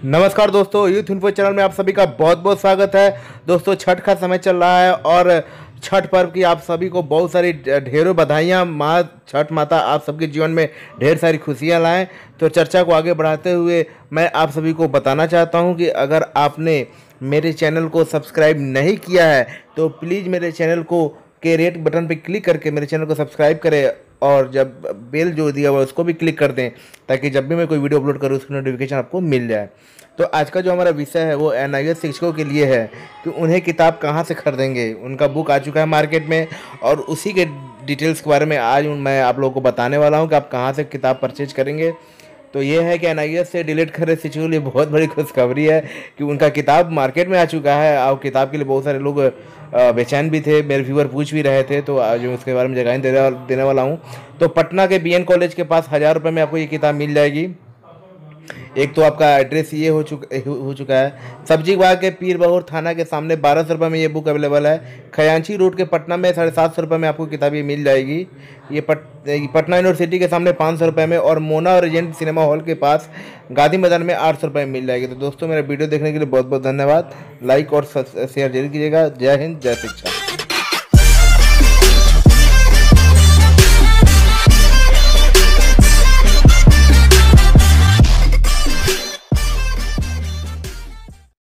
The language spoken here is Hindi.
नमस्कार दोस्तों, यूथ इन्फो चैनल में आप सभी का बहुत बहुत स्वागत है। दोस्तों, छठ का समय चल रहा है और छठ पर्व की आप सभी को बहुत सारी ढेरों बधाइयाँ। माँ छठ माता आप सबके जीवन में ढेर सारी खुशियाँ लाएं। तो चर्चा को आगे बढ़ाते हुए मैं आप सभी को बताना चाहता हूं कि अगर आपने मेरे चैनल को सब्सक्राइब नहीं किया है तो प्लीज़ मेरे चैनल को के रेड बटन पर क्लिक करके मेरे चैनल को सब्सक्राइब करें और जब बेल जो दिया हुआ है उसको भी क्लिक कर दें ताकि जब भी मैं कोई वीडियो अपलोड करूँ उसकी नोटिफिकेशन आपको मिल जाए। तो आज का जो हमारा विषय है वो एनआईएस शिक्षकों के लिए है कि उन्हें किताब कहाँ से खरीदेंगे। उनका बुक आ चुका है मार्केट में और उसी के डिटेल्स के बारे में आज मैं आप लोगों को बताने वाला हूँ कि आप कहाँ से किताब परचेज करेंगे। तो ये है कि एनआईएस से डिलीट कर रहे शिक्षकों के लिए बहुत बड़ी खुशखबरी है कि उनका किताब मार्केट में आ चुका है और किताब के लिए बहुत सारे लोग बेचैन भी थे। मेरे व्यूअर पूछ भी रहे थे, तो आज उसके बारे में जानकारी देने वाला हूँ। तो पटना के बीएन कॉलेज के पास 1000 रुपये में आपको ये किताब मिल जाएगी। एक तो आपका एड्रेस ये हो चुका है। सब्जी बाग के पीर बहोर थाना के सामने 1200 रुपये में ये बुक अवेलेबल है। खजांची रोड के पटना में 750 रुपये में आपको किताब ये मिल जाएगी। ये पटना यूनिवर्सिटी के सामने 500 रुपये में और मोना और रीजेंट सिनेमा हॉल के पास गांधी मैदान में 800 रुपये में मिल जाएगी। तो दोस्तों, मेरा वीडियो देखने के लिए बहुत बहुत धन्यवाद। लाइक और शेयर जरूर कीजिएगा। जय हिंद, जय शिक्षा।